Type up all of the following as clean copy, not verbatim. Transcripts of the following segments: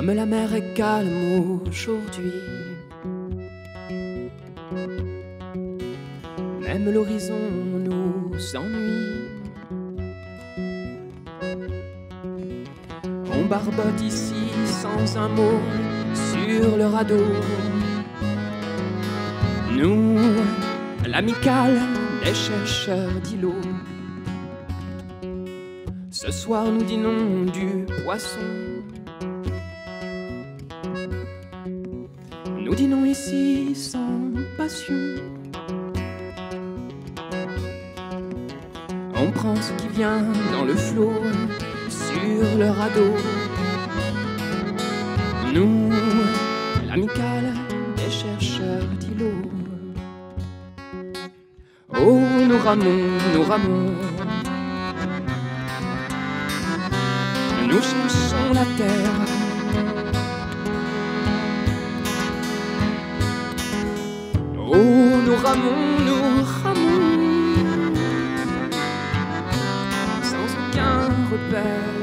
Comme la mer est calme aujourd'hui, même l'horizon nous ennuie. On barbote ici sans un mot sur le radeau. Nous, l'amicale des chercheurs d'îlots. Ce soir nous dînons du poisson. Nous dînons ici sans passion. On prend ce qui vient dans le flot sur le radeau. Nous, l'amicale des chercheurs d'îlots. Oh, nous ramons, nous ramons. Nous cherchons la terre. Oh, nous ramons, sans aucun repère.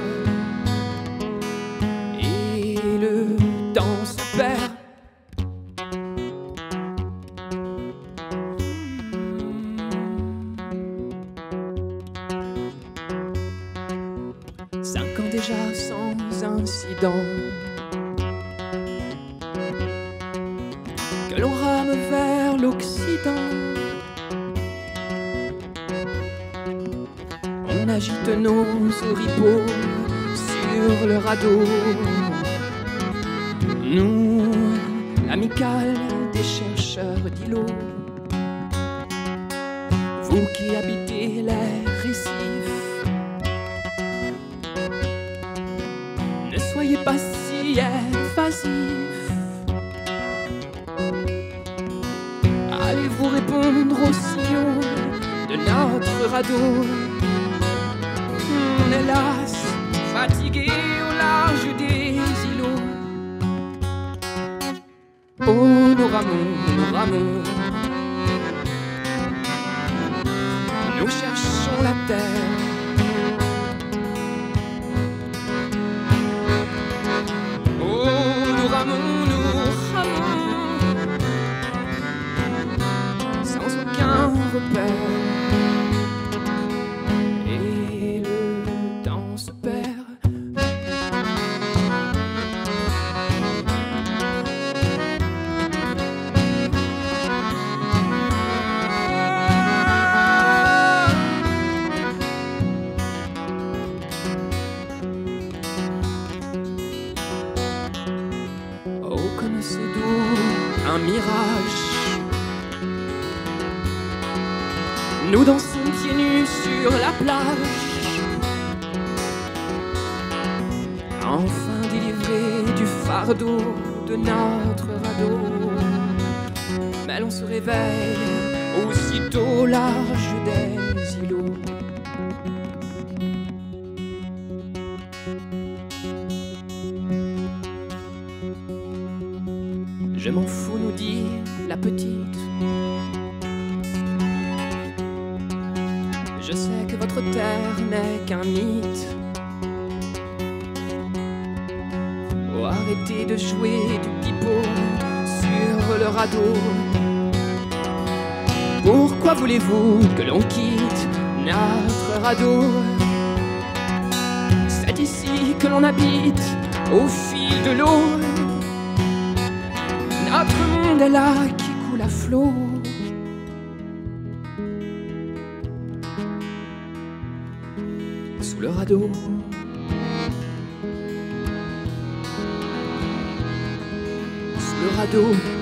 Et le temps se perd. Cinq ans déjà sans incident, que l'on rame vers l'Occident. On agite nos oripeaux sur le radeau. Nous, l'amicale des chercheurs d'îlots. Vous qui habitez les récifs, ne soyez pas si évasifs. Allez-vous répondre aux signaux de notre radeau? Hélas, fatigué au large des îlots. Oh, nous ramons, nous ramons. Nous cherchons la terre. Oh, nous ramons, sans aucun repère. Et le temps se perd. Oh, comme c'est doux, un mirage. Nous dansons pieds nus sur la plage, enfin délivrés du fardeau de notre radeau. Mais l'on se réveille aussitôt au large des îlots. Je m'en fous, nous dit la petite. Je sais que votre terre n'est qu'un mythe. Oh, arrêtez de jouer du pipeau sur le radeau. Pourquoi voulez-vous que l'on quitte notre radeau? C'est ici que l'on habite au fil de l'eau. Notre monde est là qui coule à flot. Sous le radeau. Sous le radeau.